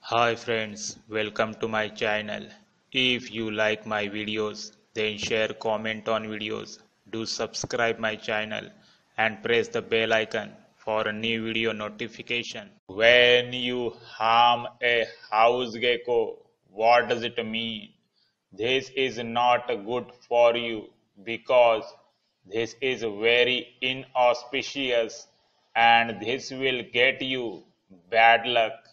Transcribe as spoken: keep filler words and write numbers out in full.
Hi friends, welcome to my channel. If you like my videos, then share comment on videos. Do subscribe my channel and press the bell icon for a new video notification. When you harm a house gecko, what does it mean? This is not good for you because this is very inauspicious and this will get you bad luck.